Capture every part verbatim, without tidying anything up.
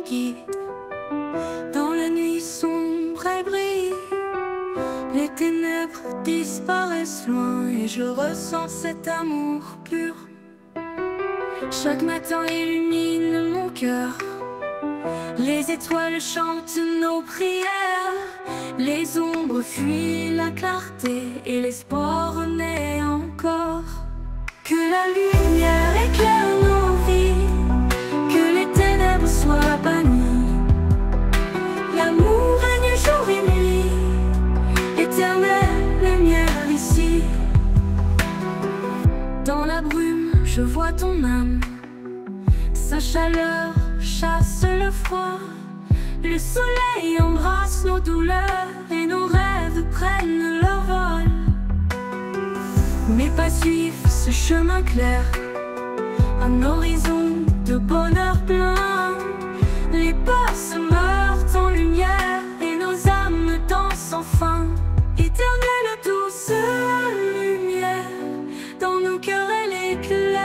guide. Dans la nuit sombre elle brille, les ténèbres disparaissent loin et je ressens cet amour pur. Chaque matin illumine mon cœur, les étoiles chantent nos prières, les ombres fuient la clarté et l'espoir renaît encore. Que la lumière éclaire nos vies, que les ténèbres soient bannies. L'amour règne jour et nuit, éternelle lumière ici. Dans la brume, je vois ton âme, sa chaleur chasse le froid. Le soleil embrasse nos douleurs et nos rêves prennent leur vol. Mes pas suivent ce chemin clair, un horizon de bonheur plein. Les pas se meurent en lumière et nos âmes dansent enfin. Éternelle douce lumière, dans nos cœurs elle éclaire.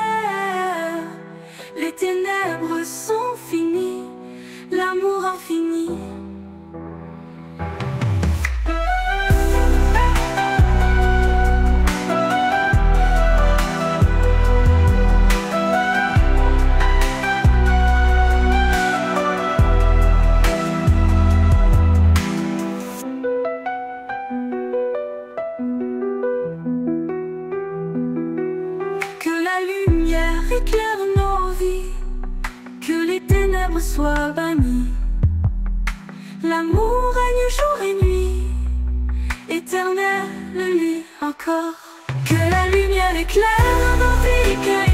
Les ténèbres sont finies, l'amour infini. Que la lumière éclaire nos vies, que les ténèbres soient bannies. L'amour règne jour et nuit, éternelle nuit encore. Que la lumière éclaire nos vies, que